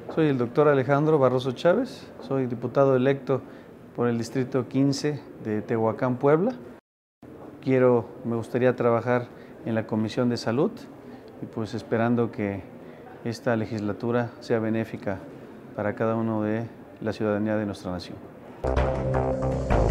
Soy el doctor Alejandro Barroso Chávez, soy diputado electo por el Distrito 15 de Tehuacán, Puebla. Me gustaría trabajar en la Comisión de Salud y pues esperando que esta legislatura sea benéfica para cada uno de la ciudadanía de nuestra nación.